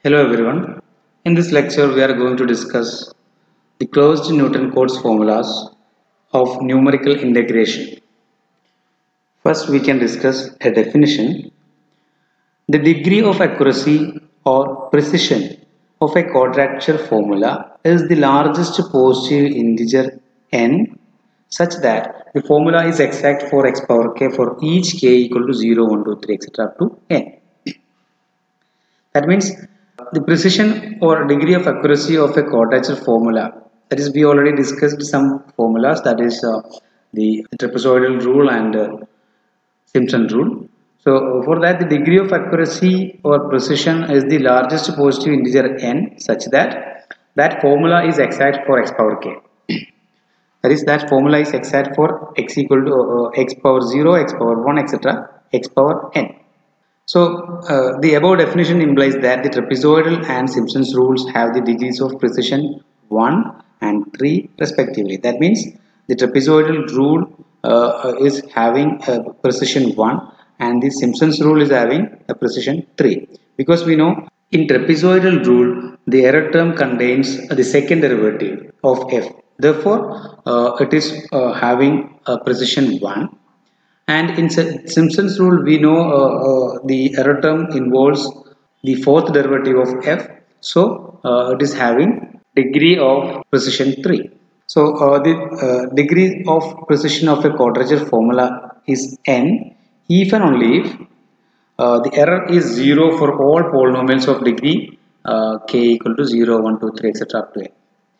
Hello everyone. In this lecture we are going to discuss the closed Newton-Cotes formulas of numerical integration. First we can discuss a definition. The degree of accuracy or precision of a quadrature formula is the largest positive integer n such that the formula is exact for x power k for each k equal to 0, 1, 2, 3 etc. up to n. That means the precision or degree of accuracy of a quadrature formula, that is, we already discussed some formulas, that is the trapezoidal rule and Simpson rule. So for that, the degree of accuracy or precision is the largest positive integer n such that that formula is exact for x power k. That is, that formula is exact for x equal to x power 0, x power 1 etc. x power n. So the above definition implies that the trapezoidal and Simpson's rules have the degrees of precision 1 and 3 respectively. That means the trapezoidal rule is having a precision 1 and the Simpson's rule is having a precision 3. Because we know in trapezoidal rule the error term contains the second derivative of f. Therefore it is having a precision 1. And in Simpson's rule, we know the error term involves the fourth derivative of f. So it is having degree of precision 3. So the degree of precision of a quadrature formula is n if and only if the error is 0 for all polynomials of degree k equal to 0, 1, 2, 3 etc. up to n.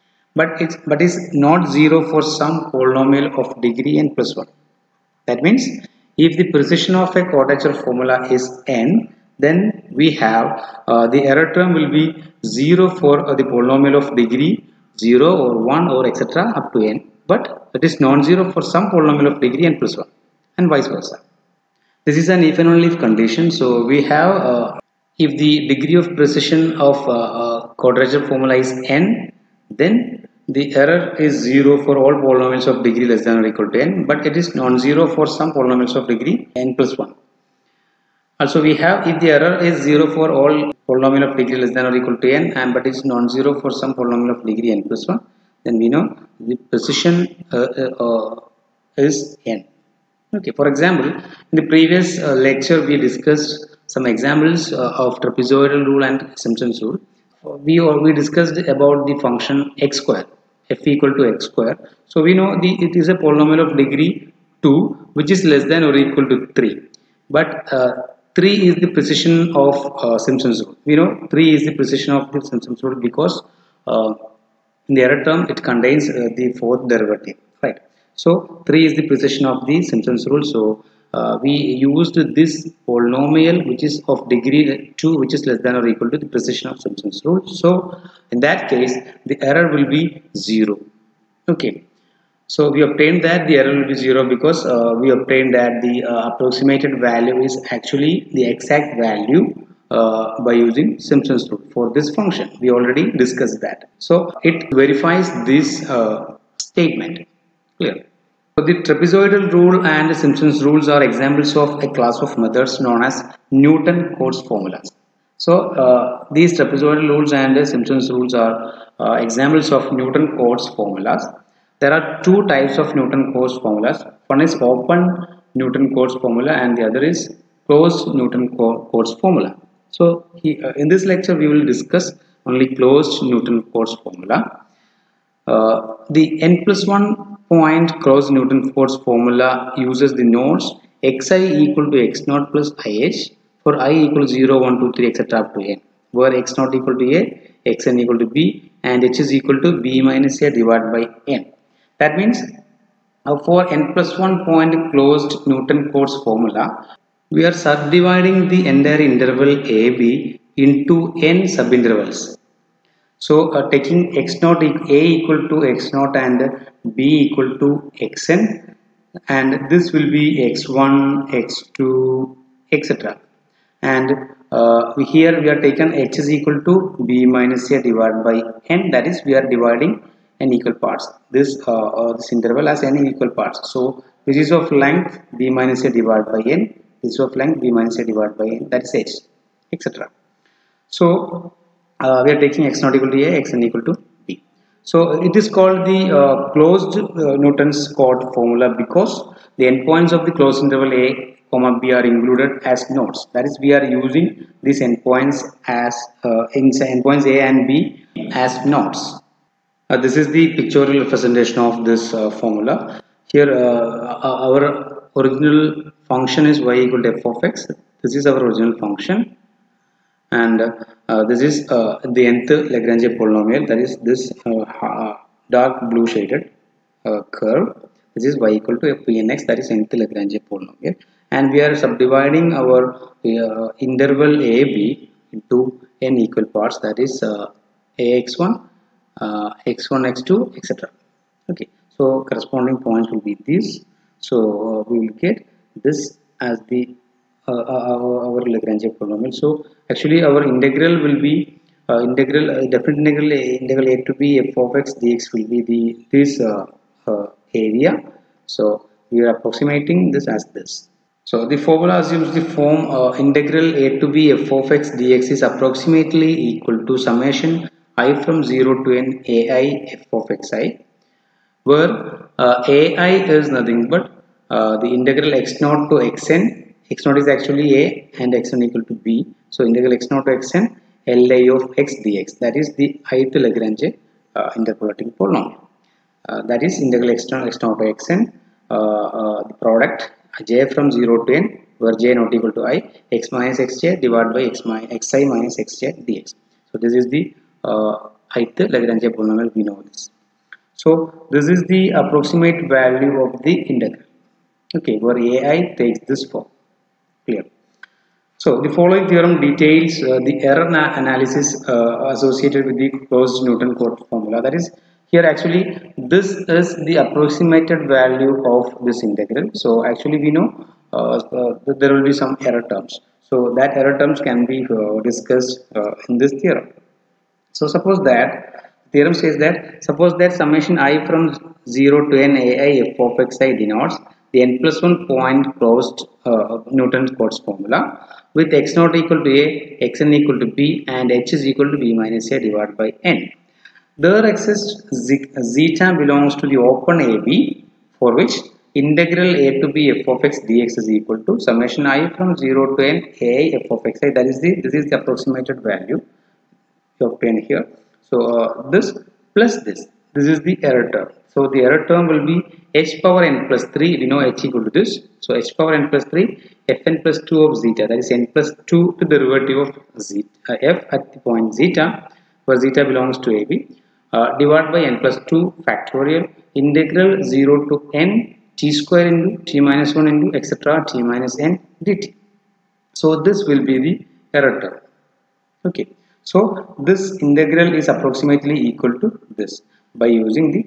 But is not 0 for some polynomial of degree n plus 1. That means if the precision of a quadrature formula is n, then we have the error term will be 0 for the polynomial of degree 0 or 1 or etc. up to n, but it is non-zero for some polynomial of degree n plus 1 and vice versa. This is an if and only if condition. So we have if the degree of precision of quadrature formula is n, then the error is 0 for all polynomials of degree less than or equal to n, but it is non-zero for some polynomials of degree n plus 1. Also we have if the error is 0 for all polynomial of degree less than or equal to n and but is non-zero for some polynomial of degree n plus 1, then we know the precision is n. Okay, for example, in the previous lecture we discussed some examples of trapezoidal rule and Simpson's rule. We discussed about the function x square, f equal to x square. So we know it is a polynomial of degree 2 which is less than or equal to 3. But 3 is the precision of Simpson's rule. We know 3 is the precision of the Simpson's rule because in the error term it contains the fourth derivative, right? So 3 is the precision of the Simpson's rule. So we used this polynomial which is of degree 2 which is less than or equal to the precision of Simpson's rule. So in that case the error will be 0. Okay, so we obtained that the error will be 0 because we obtained that the approximated value is actually the exact value by using Simpson's rule for this function. We already discussed that. So it verifies this statement. Clear. So the trapezoidal rule and Simpson's rules are examples of a class of methods known as Newton-Cotes formulas. So these trapezoidal rules and Simpson's rules are examples of Newton-Cotes formulas. There are two types of Newton-Cotes formulas. One is open Newton-Cotes formula and the other is closed Newton-Cotes formula. So in this lecture we will discuss only closed Newton-Cotes formula. The n plus 1 point closed Newton-Cotes formula uses the nodes xi equal to x naught plus ih for I equal to 0, 1, 2, 3 etc. up to n, where x naught equal to a, xn equal to b and h is equal to b minus a divided by n. That means for n plus 1 point closed Newton-Cotes formula, we are subdividing the entire interval ab into n subintervals. So taking x naught a equal to x naught and b equal to xn, and this will be x1, x2 etc. And here we are taken h is equal to b minus a divided by n, that is we are dividing n equal parts. This interval has n equal parts. So this is of length b minus a divided by n, this is of length b minus a divided by n, that is h etc. So we are taking x not equal to a, x n equal to b. So it is called the closed Newton's chord formula because the endpoints of the closed interval a comma b are included as nodes. That is, we are using these endpoints as endpoints a and b as nodes. This is the pictorial representation of this formula. Here our original function is y equal to f of x. This is our original function, and this is the nth Lagrange polynomial, that is this dark blue shaded curve. This is y equal to Pnx, that is nth Lagrange polynomial, and we are subdividing our interval AB into n equal parts, that is ax1, x1, x2, etc. Okay, so corresponding points will be these. So we will get this as the our Lagrange polynomial. So actually our integral will be definite integral a to b f of x dx will be this area. So we are approximating this as this. So the formula assumes the form integral a to b f of x dx is approximately equal to summation I from 0 to n ai f of xi, where ai is nothing but the integral x naught to xn. X naught is actually a and xn equal to b. So integral x naught to xn li of x dx, that is the ith Lagrange interpolating polynomial. That is integral x naught to xn, the product j from 0 to n, where j not equal to I, x minus xj divided by xi minus xj dx. So this is the ith Lagrange polynomial, we know this. So this is the approximate value of the integral, okay, where ai takes this form. Clear? So the following theorem details the error analysis associated with the closed Newton chord formula. That is, here actually this is the approximated value of this integral. So actually we know there will be some error terms. So that error terms can be discussed in this theorem. So suppose that theorem says that suppose that summation I from 0 to n ai f of xi denotes the n plus 1 point closed Newton's chords formula with x naught equal to a, xn equal to b, and h is equal to b minus a divided by n. There exists zeta belongs to the open AB, for which integral a to b f of x dx is equal to summation I from 0 to n ai f of xi. That is this is the approximated value you obtain here. So this plus this is the error term. So the error term will be h power n plus 3. We know h equal to this. So h power n plus 3 fn plus 2 of zeta, that is n plus 2 to the derivative of zeta f at the point zeta, where zeta belongs to AB, divided by n plus 2 factorial integral 0 to n t square into t minus 1 into etc. t minus n dt. So this will be the error term. Okay. So this integral is approximately equal to this by using the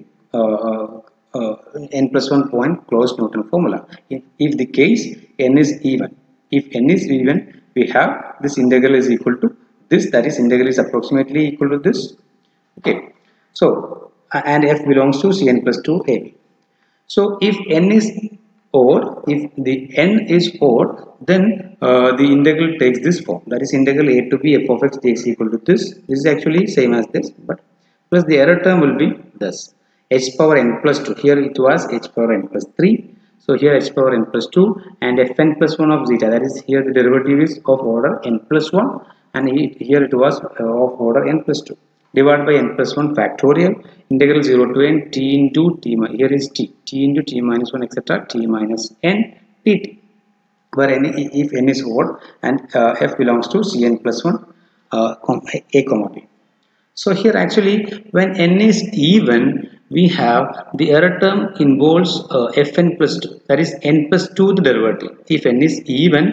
n plus 1 point closed Newton formula. If the case n is even, if n is even, we have this integral is equal to this, that is integral is approximately equal to this. Okay. So and f belongs to Cn plus 2 AB. So if n is odd, if the n is odd, then the integral takes this form, that is integral a to b f of x dx equal to this. This is actually same as this, but plus the error term will be this h power n plus 2. Here it was h power n plus 3. So here h power n plus 2 and fn plus 1 of zeta, that is here the derivative is of order n plus 1, and here it was of order n plus 2, divided by n plus 1 factorial integral 0 to n t into t, here is t into t minus 1 etc. t minus n dt, where n, if n is odd and f belongs to Cn plus 1 a comma b. So here actually when n is even, we have the error term involves fn plus 2, that is n plus 2 the derivative. If n is even,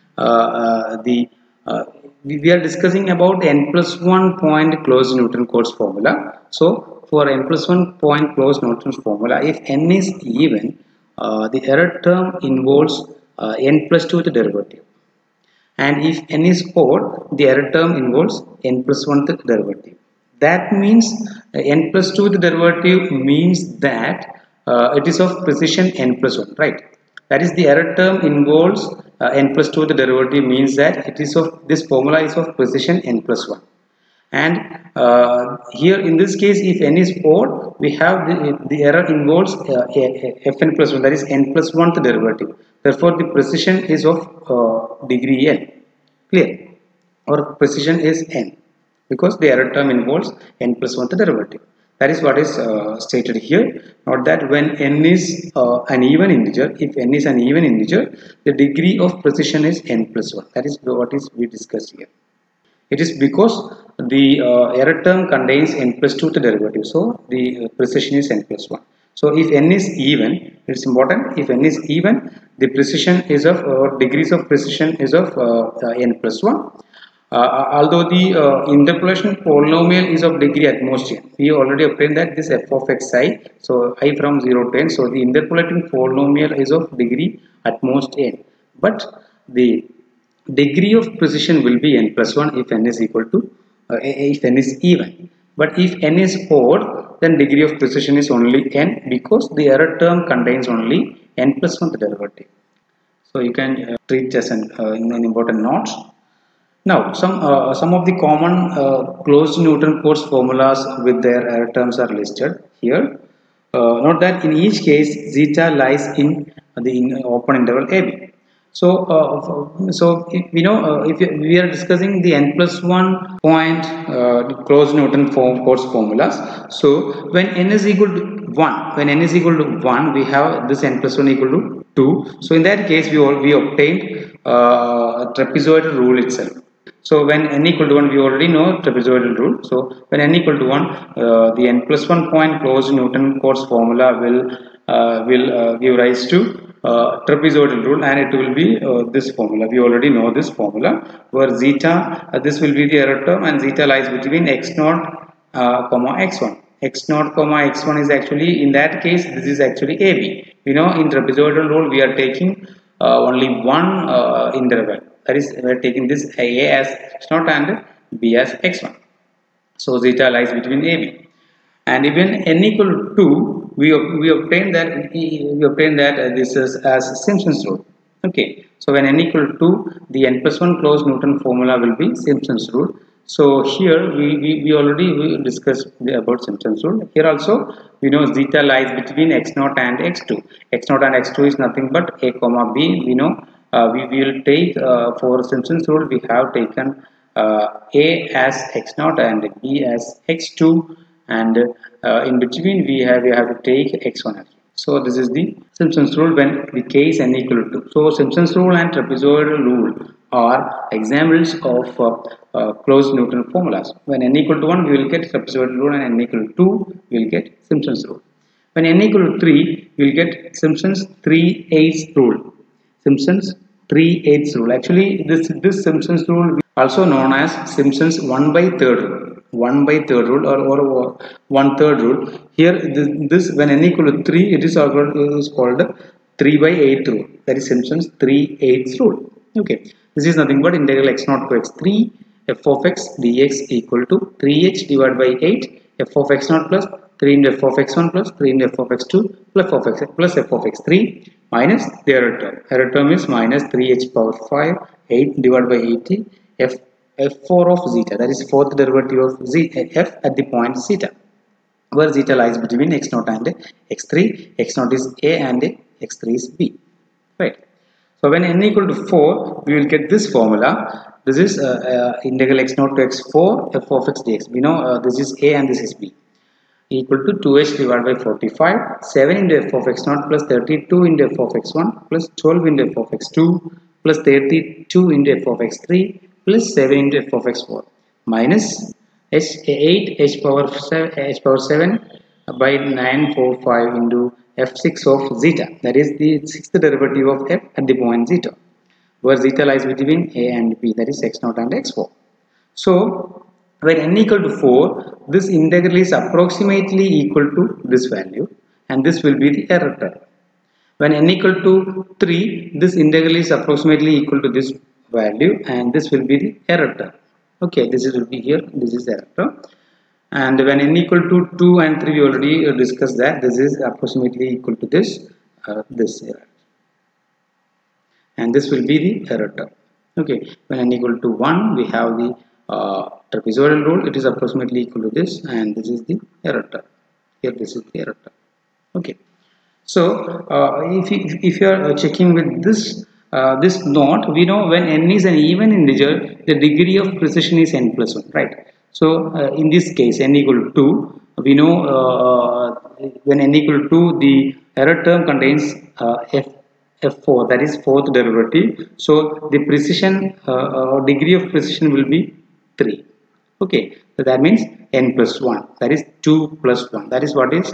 we are discussing about n plus 1 point closed Newton chords formula. So for n plus 1 point closed Newton's formula, if n is even, the error term involves n plus 2 the derivative, and if n is odd, the error term involves n plus 1 the derivative. That means n plus 2 the derivative means that it is of precision n plus 1, right? That is, the error term involves n plus 2 the derivative means that it is of, this formula is of precision n plus 1. and here in this case, if n is odd, we have the error involves fn plus 1, that is n plus 1th derivative. Therefore the precision is of degree n. Clear? Or precision is n because the error term involves n plus 1th derivative. That is what is stated here. Note that when n is an even integer, if n is an even integer, the degree of precision is n plus 1. That is what is we discussed here. It is because the error term contains n plus 2th derivative, so the precision is n plus 1. So if n is even, it's important, if n is even, the precision is of degrees of precision is of n plus 1. Although the interpolation polynomial is of degree at most n, we already obtained that this f of xi, so I from 0 to n, so the interpolating polynomial is of degree at most n, but the degree of precision will be n plus 1 if n is equal to if n is even. But if n is odd, then degree of precision is only n because the error term contains only n plus 1 derivative. So you can treat as an important note. Now some of the common closed Newton codes formulas with their error terms are listed here. Note that in each case zeta lies in the open interval AB. So, if, if we are discussing the n plus 1 point closed Newton codes formulas. So, when n is equal to 1, when n is equal to 1, we have this n plus 1 equal to 2. So, in that case, we obtained trapezoidal rule itself. So, when n equal to 1, we already know trapezoidal rule. So, when n equal to 1, the n plus 1 point closed Newton codes formula will give rise to trapezoidal rule, and it will be this formula. We already know this formula where zeta, this will be the error term, and zeta lies between x0 comma x1. x0 comma x1 is actually, in that case, this is actually AB. We know in trapezoidal rule we are taking only one interval, that is we are taking this A as x0 and B as x1. So zeta lies between AB. And even n equal to 2, we obtain that this is as Simpson's rule. Okay, so when n equal to 2, the n plus 1 closed Newton formula will be Simpson's rule. So here we already discussed about Simpson's rule. Here also we know zeta lies between x0 and x2. x0 and x2 is nothing but a comma b. We know we will take for Simpson's rule we have taken a as x0 and b as x2, and in between we have to take x1 as well. So this is the Simpson's rule when the case n equal to 2. So Simpson's rule and trapezoidal rule are examples of closed Newton formulas. When n equal to 1, we will get trapezoidal rule, and n equal to 2, we will get Simpson's rule. When n equal to 3, we will get Simpson's 3/8 rule. Simpson's 3/8 rule. Actually, this Simpson's rule also known as Simpson's 1/3 rule. 1/3 rule or 1/3 rule. Here this when n equal to 3, it is called 3/8 rule. That is Simpson's 3/8 rule. Okay, this is nothing but integral x0 to x3 f of x dx equal to 3h divided by 8 f of x0 plus 3 into f of x1 plus 3 into f of x2 plus f of x3 minus the error term. Error term is minus 3h power 5 8 divided by 80 f4 of zeta, that is fourth derivative of f at the point zeta, where zeta lies between x0 and x3. x0 is a and x3 is b. Right. So when n equal to 4, we will get this formula. This is integral x0 to x4 f of x dx. We know this is a and this is b, equal to 2h divided by 45, 7 into f of x0 plus 32 into f of x1 plus 12 into f of x2 plus 32 into f of x3 plus 7 into f of x4 minus 8 h power 7 by 945 into f6 of zeta, that is the sixth derivative of f at the point zeta, where zeta lies between a and b, that is x0 and x4. So when n equal to 4, this integral is approximately equal to this value, and this will be the error term. When n equal to 3, this integral is approximately equal to this value, and this will be the error term. Okay, this will be here, this is the error term. And when n equal to 2 and 3, we already discussed that this is approximately equal to this error, and this will be the error term. Okay, when n equal to 1, we have the trapezoidal rule, it is approximately equal to this, and this is the error term. Here this is the error term. Okay. So if you are checking with this note, we know when n is an even integer, the degree of precision is n plus 1, right? So in this case, n equal to 2, we know when n equal to 2, the error term contains f4, that is fourth derivative. So the precision degree of precision will be 3. Okay, so that means n plus 1, that is 2 plus 1, that is what is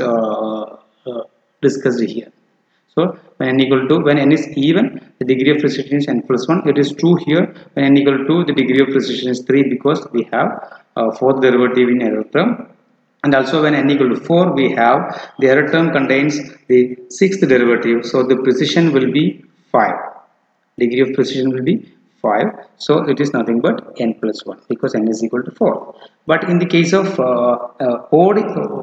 discussed here. So when n equal to, when n is even, the degree of precision is n plus 1. It is true here. When n equal to, the degree of precision is 3, because we have fourth derivative in error term. And also when n equal to 4, we have the error term contains the sixth derivative. So the precision will be 5. Degree of precision will be 5. So it is nothing but n plus 1, because n is equal to 4. But in the case of odd,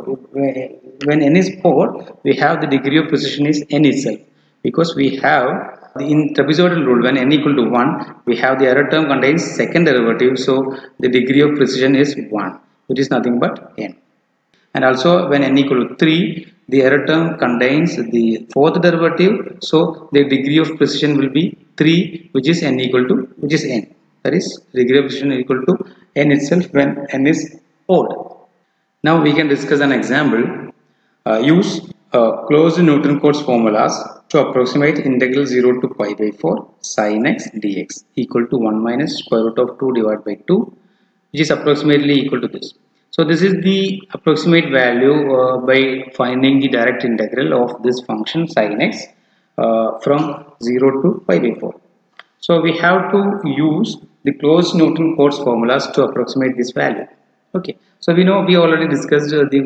when n is odd, we have the degree of precision is n itself, because we have in trapezoidal rule, when n equal to 1, we have the error term contains second derivative. So the degree of precision is 1, which is nothing but n. And also when n equal to 3, the error term contains the fourth derivative. So the degree of precision will be 3, which is n equal to, which is n. That is degree of precision equal to n itself when n is odd. Now we can discuss an example. Use closed Newton-Cotes formulas to approximate integral 0 to pi by 4 sin x dx equal to 1 minus square root of 2 divided by 2, which is approximately equal to this. So this is the approximate value by finding the direct integral of this function sin x from 0 to pi by 4. So we have to use the closed Newton-Cotes formulas to approximate this value. Okay, so we know we already discussed the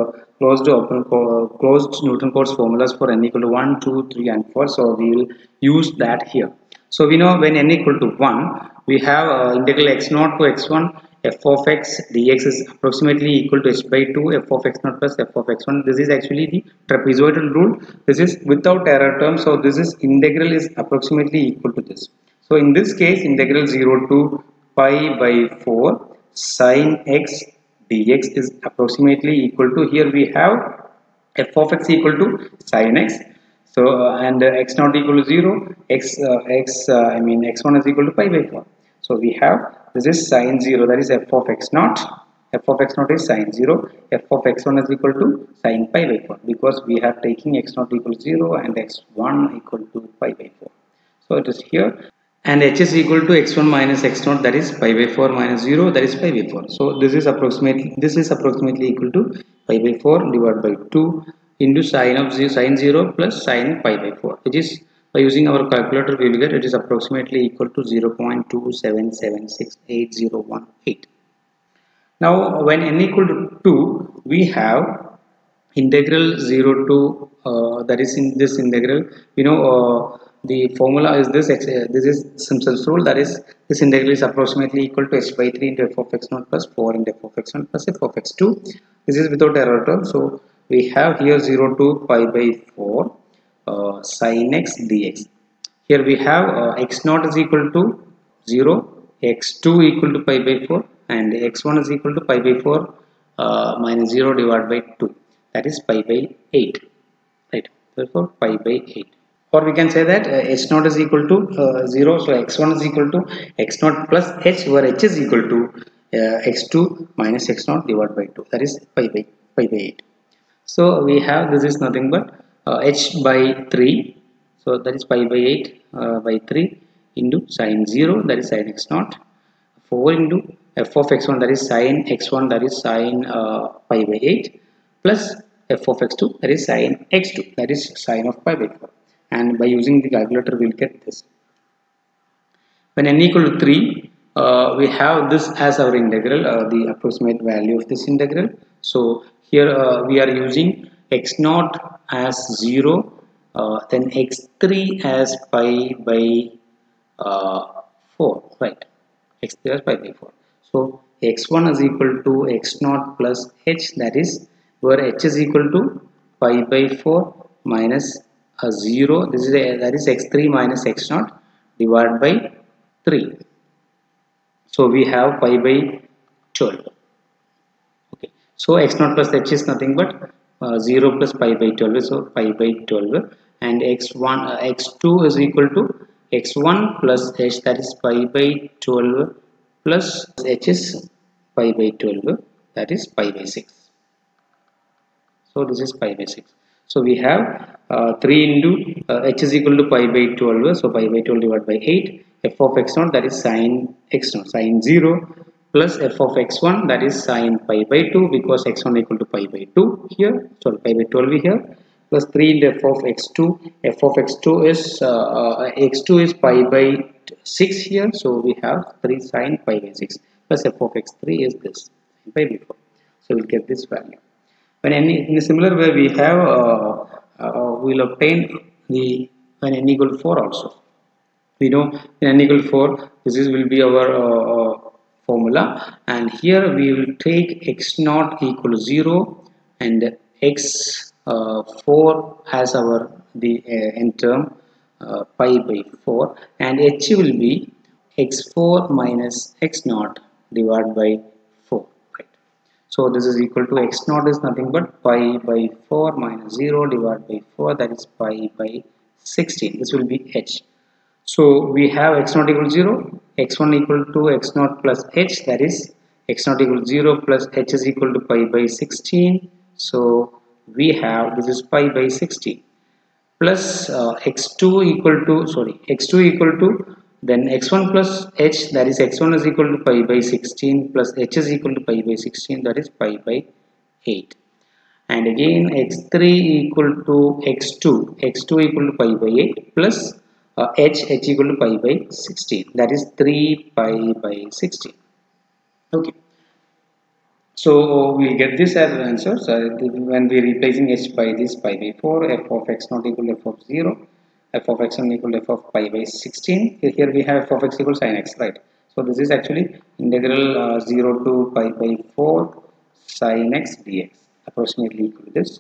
closed Newton-Cotes formulas for n equal to 1, 2, 3 and 4. So we will use that here. So we know when n equal to 1, we have integral x0 to x1 f of x dx is approximately equal to h by 2 f of x0 plus f of x1. This is actually the trapezoidal rule. This is without error term. So this is integral is approximately equal to this. So in this case, integral 0 to pi by 4 sin x dx is approximately equal to, here we have f of x equal to sin x. So and x not equal to 0, x1 is equal to pi by 4. So we have, this is sin 0, that is f of x naught. F of x naught is sin 0. F of x1 is equal to sin pi by 4, because we are taking x naught equal to 0 and x1 equal to pi by 4. So it is here. And h is equal to x1 minus x naught, that is pi by 4 minus 0, that is pi by 4. So this is approximately equal to pi by 4 divided by 2 into sin 0 plus sin pi by 4, which is, by using our calculator we will get, it is approximately equal to 0.2776818. Now when n equal to 2, we have integral 0 to that is in this integral, you know, the formula is this this is Simpson's rule, that is this integral is approximately equal to h by 3 into f of x0 plus 4 into f of x1 plus f of x2. This is without error term. So we have here 0 to pi by 4 sin x dx. Here we have x0 is equal to 0, x2 equal to pi by 4 and x1 is equal to pi by 4 minus 0 divided by 2, that is pi by 8, right? Therefore pi by 8. Or we can say that h0 is equal to 0, so x1 is equal to x0 plus h, where h is equal to x2 minus x0 divided by 2, that is pi by 8. So we have, this is nothing but h by 3, so that is pi by 8 by 3 into sin 0, that is sin x0, 4 into f of x1, that is sin x1, that is sin pi by 8, plus f of x2, that is sin x2, that is sin of pi by 4. And by using the calculator we will get this. When n equal to 3, we have this as our integral, the approximate value of this integral. So here we are using x0 as 0, then x3 as pi by 4, right? X3 as pi by 4. So x1 is equal to x0 plus h, that is where h is equal to pi by 4 minus 0, this is that is x3 minus x0 divided by 3. So we have pi by 12. Okay, so x naught plus h is nothing but 0 plus pi by 12, so pi by 12, and x1 x2 is equal to x1 plus h, that is pi by 12, plus h is pi by 12, that is pi by 6. So this is pi by 6. So we have 3 into h is equal to pi by 12. So pi by 12 divided by 8. F of x naught, that is sine x naught, sine 0, plus f of x1, that is sine pi by 2, because x1 equal to pi by 2 here. So pi by 12 here, plus 3 into f of x2. F of x2 is pi by 6 here. So we have 3 sine pi by 6, plus f of x3 is this, pi by 4. So we'll get this value. When in a similar way, we have we'll obtain the when n equal to 4 also. We know in n equal to 4, this is will be our formula, and here we will take x naught equal to 0 and x4 as our the n term, pi by 4, and h will be x4 minus x naught divided by 4. So this is equal to x naught is nothing but pi by 4 minus 0 divided by 4, that is pi by 16. This will be h. So we have x naught equal to 0, x1 equal to x naught plus h, that is x naught equal to 0 plus h is equal to pi by 16. So we have, this is pi by 16, plus x2 equal to, x2 equal to, then x1 plus h, that is x1 is equal to pi by 16, plus h is equal to pi by 16, that is pi by 8. And again x3 equal to x2 equal to pi by 8, plus h equal to pi by 16, that is 3 pi by 16. Okay, so we'll get this as an answer. So when we are replacing h by this pi by 4, f of x not equal to f of 0, f of x1 equal to f of pi by 16. Here we have f of x equal to sin x, right? So this is actually integral 0 to pi by 4 sin x dx, approximately equal to this.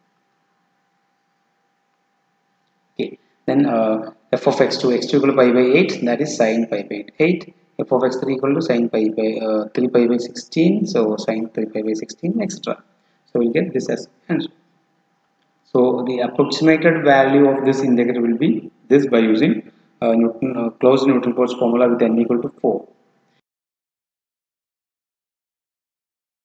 Okay, then f of x2 equal to pi by 8, that is sin pi by 8. F of x3 equal to sin pi by 3 pi by 16, so sin 3 pi by 16, etc. So we'll get this as answer. So the approximated value of this integral will be this by using closed Newton-Cotes formula with n equal to 4.